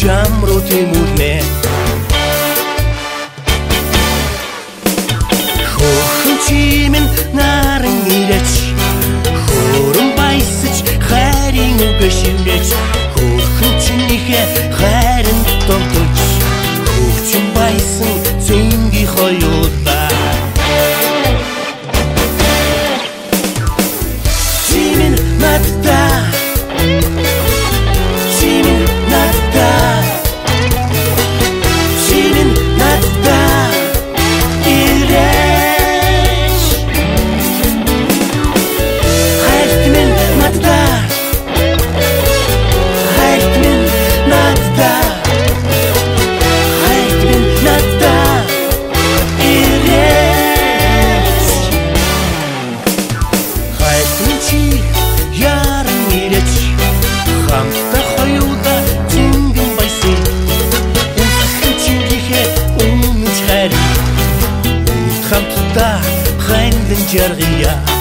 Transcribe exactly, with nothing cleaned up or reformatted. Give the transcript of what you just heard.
Jamro timurne Хөрхөн чимэн наран ирээч Хөрөн баясаж хайрын үгээ шивнээч Хөрхөн чинийхээ хайранд донтолж Хөвчин баясан зөнги хоёулаа Чимэн надтай Чимэн надтай Чимэн надтай ирээч Хайрт минь надтай Хайрт минь надтай Хайрт минь надтай ирээч Хайрт минь чи яран ирээч Хамтдаа хоёулаа зингэн баясан Үсхэн чингийнхээ өмнөж хайр Хамтдаа хайрлан жаргая